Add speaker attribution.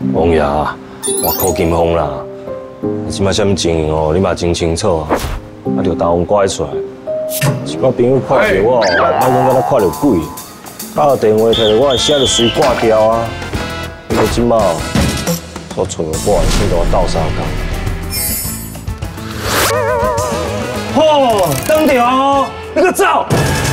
Speaker 1: 王爷，我靠金风啦！即摆什么情形哦，你嘛真清楚啊！啊，着大风拐出来，一个朋友看到我，我讲敢若看到鬼，打电话摕到我的声就随挂掉啊！你个即马所剩的我，先甲我斗相共。吼，等着哦，你个走！